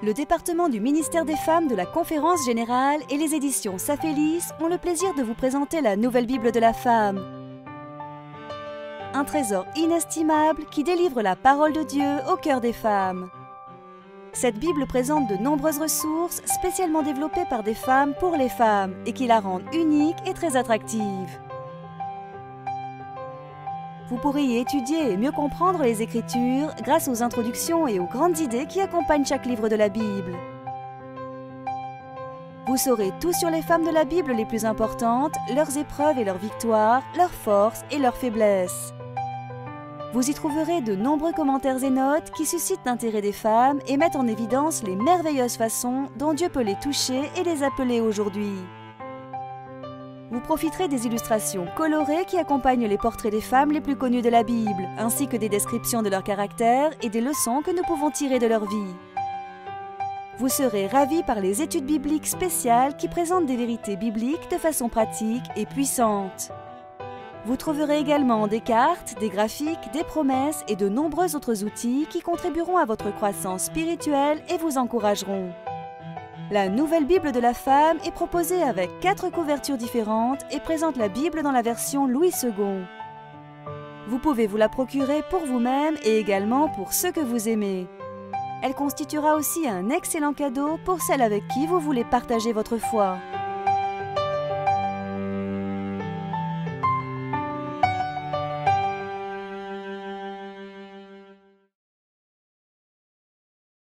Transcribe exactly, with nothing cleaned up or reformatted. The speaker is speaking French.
Le département du ministère des Femmes de la Conférence Générale et les éditions Saphélis ont le plaisir de vous présenter la Nouvelle Bible de la Femme. Un trésor inestimable qui délivre la parole de Dieu au cœur des femmes. Cette Bible présente de nombreuses ressources spécialement développées par des femmes pour les femmes et qui la rendent unique et très attractive. Vous pourrez y étudier et mieux comprendre les Écritures grâce aux introductions et aux grandes idées qui accompagnent chaque livre de la Bible. Vous saurez tout sur les femmes de la Bible les plus importantes, leurs épreuves et leurs victoires, leurs forces et leurs faiblesses. Vous y trouverez de nombreux commentaires et notes qui suscitent l'intérêt des femmes et mettent en évidence les merveilleuses façons dont Dieu peut les toucher et les appeler aujourd'hui. Vous profiterez des illustrations colorées qui accompagnent les portraits des femmes les plus connues de la Bible, ainsi que des descriptions de leur caractère et des leçons que nous pouvons tirer de leur vie. Vous serez ravis par les études bibliques spéciales qui présentent des vérités bibliques de façon pratique et puissante. Vous trouverez également des cartes, des graphiques, des promesses et de nombreux autres outils qui contribueront à votre croissance spirituelle et vous encourageront. La Nouvelle Bible de la Femme est proposée avec quatre couvertures différentes et présente la Bible dans la version Louis second. Vous pouvez vous la procurer pour vous-même et également pour ceux que vous aimez. Elle constituera aussi un excellent cadeau pour celles avec qui vous voulez partager votre foi.